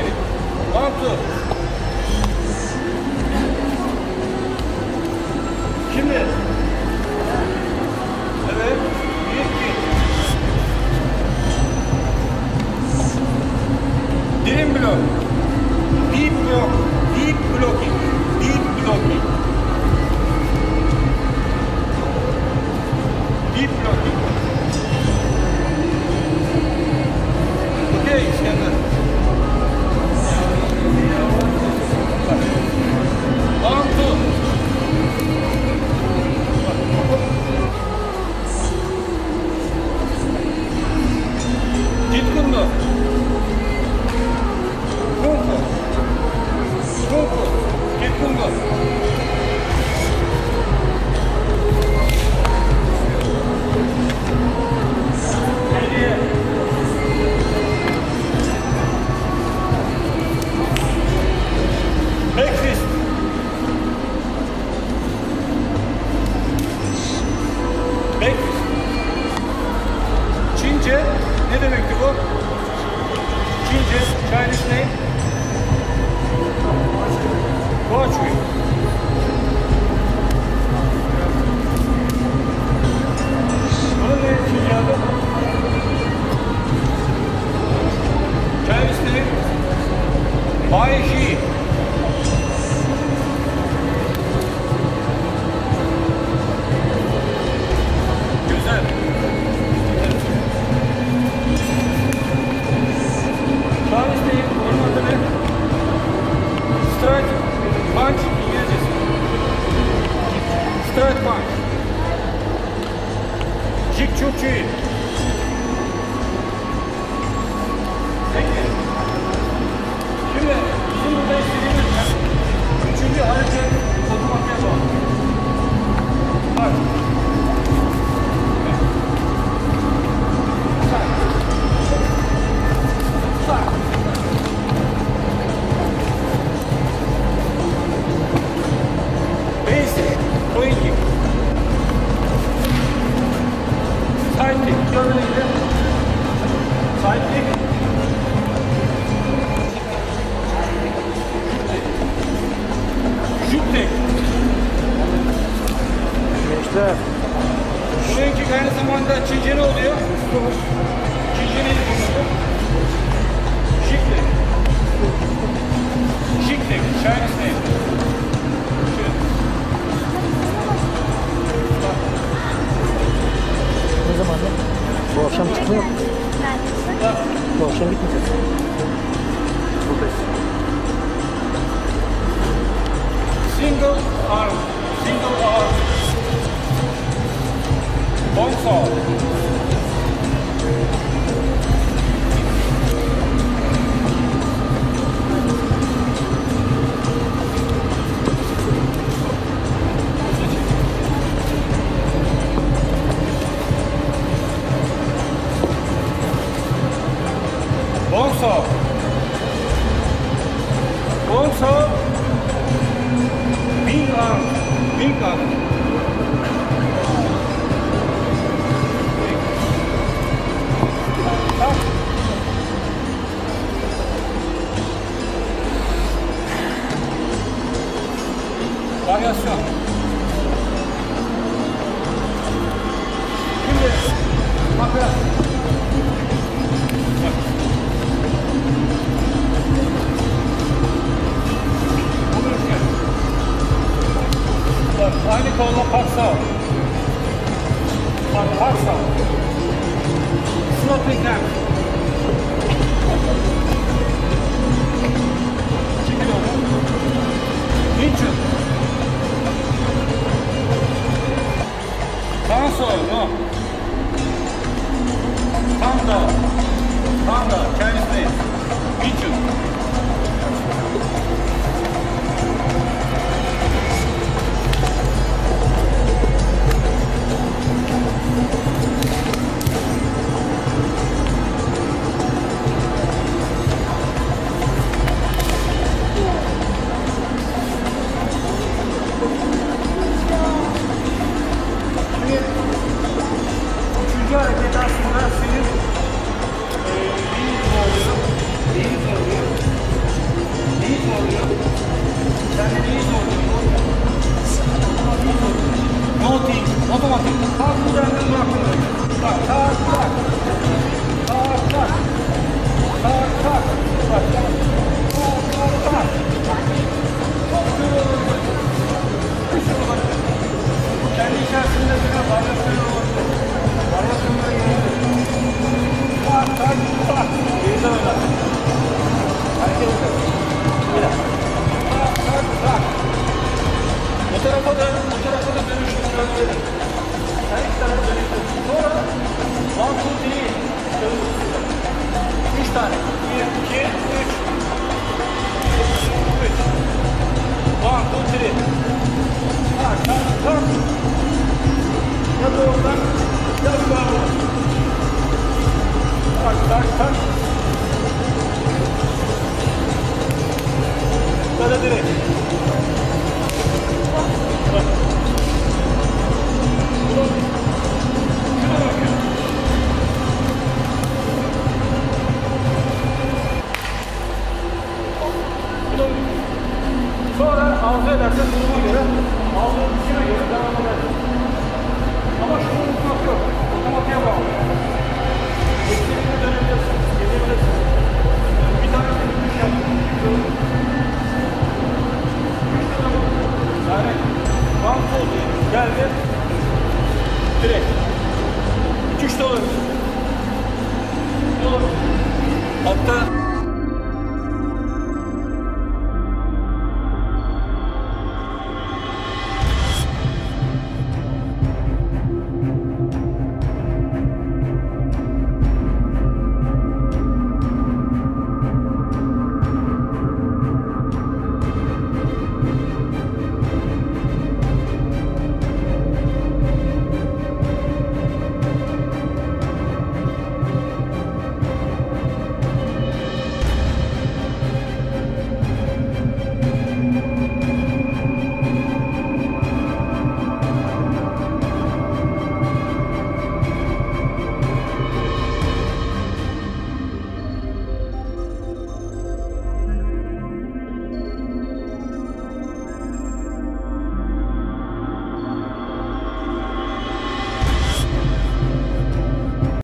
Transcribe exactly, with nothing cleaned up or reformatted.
ileri. One, two. Şimdi. Evet. Bir, iki. Derin blok. Deep block. Deep blocking. Deep blocking. Deep blocking. Okay, İskender. One, two. Gitkundu. Kunku. Kunku. Gitkundu. Geriye. Back fist. Back fist. Çince ne demekti bu? Çince, Chinese name? Guachui. Bunun ne Çince adı? Chinese name? Bai Ji. Güzel. Chinese name, onun adı ne? Strike punch İngilizcesi. Strike punch. Jik Chuk Chui. Peki. Şimdi bizim burada istediğimiz ne? Üçüncü hareket otomatiğe bağlı. Bak. Sağ. Sağ. Basic. Going kick. Side kick. Görmene gidelim. Side kick. Şut tek. Gençler. Şut kick aynı zamanda Çince ne oluyor? Çince neydi bu? Şik tek. Şik tek. Chinese name. Ne zaman ya? Bu akşam çıkma yok. Bu akşam gitmeyeceğiz. Buradayız. Single arm. Single arm. Long saw. Long saw. Long saw. Wing arm. Wing arm. Tak. Varyasyon. Şimdi bakın. Aynı kolla parksal. Bak parksal. Sloping down. Çekil onu. Ninja. arzu ederse duruma göre aldığın dişine göre devam edersin. Ama şunu unutmak yok. Otomatiğe bağlı. Eksikliğine dönebilirsin. Gezebilirsin. Bir tane bir yaptın.